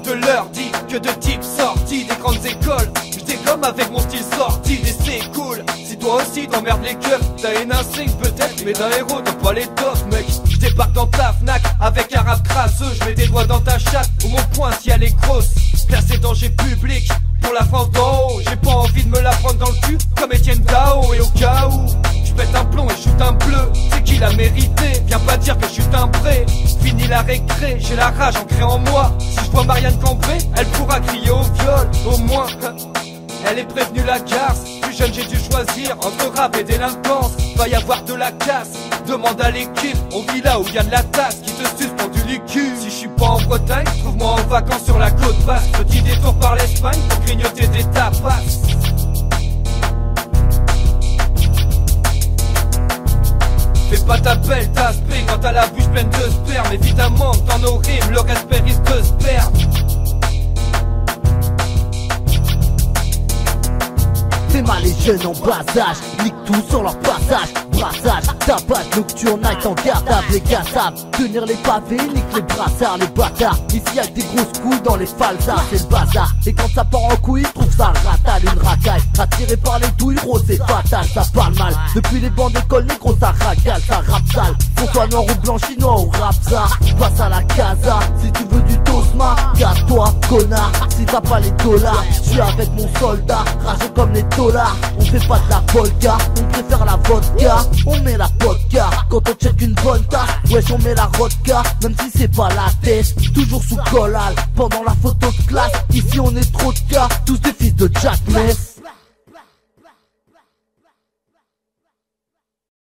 te leur dis que de types sortis des grandes écoles. Je dégomme avec mon style sorti et c'est cool. Si toi aussi t'emmerdes les keufs, t'as une instinct peut-être, mais d'un héros t'as pas l'étoffe mec. Je débarque dans ta Fnac avec un rap crasseux. Je mets des doigts dans ta chatte où mon poing si elle est grosse. Classé danger public pour la France d'en haut. J'ai pas envie de me la prendre dans le cul comme Etienne Dao. Et au cas où je pète un plomb et shoot un bleu, c'est qui l'a mérité? Viens pas dire que je suis timbré. Fini la récré, j'ai la rage ancrée en moi. Si je vois Marianne Cambrai, elle pourra crier au viol. Au moins elle est prévenue la garce. Plus jeune j'ai dû choisir entre rap et délinquance. Va y avoir de la casse, demande à l'équipe. On vit là où y a de la tasse qui te suspend du liquide. Si je suis pas en Bretagne, trouve-moi en vacances sur la côte basse. Petit détour par l'Espagne pour grignoter des tapas. Fais pas ta belle tasse P quand t'as la bouche pleine de sperme. Évidemment dans nos rimes le respect risque de se perdre. Fais mal les jeunes en bas âge, nique tout sur leur passage. Brassage, tabac, nocturne, night en gardable, les cassables. Tenir les pavés, nique les brassards, les bâtards. Ici y'a des grosses couilles dans les falsas, c'est le bazar. Et quand ça part en couille, trouve ça ratale, une racaille. Attiré par les douilles, gros c'est fatal, ça parle mal. Depuis les bancs d'école, négro ça racale, ça rappe sale. Qu'on soit noir ou blanc, chinois ou rap ça. Passe à la casa, si tu veux du tosma, casse-toi, connard. Si t'as pas les dollars, je suis avec mon soldat, rageux comme les dollars. On fait pas de la volga, on préfère la vodka. On met la vodka, quand on check une bonne tasse. Wesh on met la vodka, même si c'est pas la tête. Toujours sous collal, pendant la photo de classe. Ici on est trop de cas, tous des fils de Jack Mess.